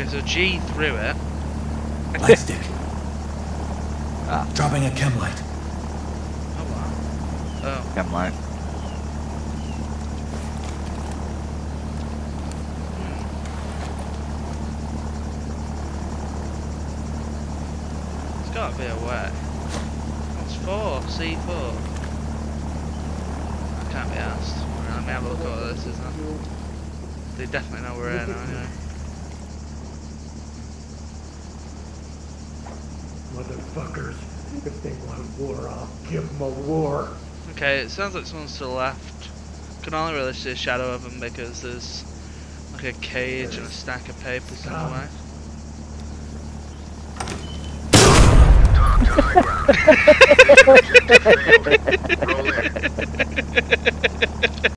so G through it. Light stick. Ah, Dropping a chem light. Oh wow. Oh. chem light. It's gotta be a way. What's 4? C4? I can't be asked. Let me have a look at what this is now. They definitely know we're here now anyway. Motherfuckers, if they want war, I'll give them a war. Okay, it sounds like someone's to the left. Can only really see a shadow of them because there's like a cage and a stack of papers in the way. Talk to high ground. This mission failed. Roll in.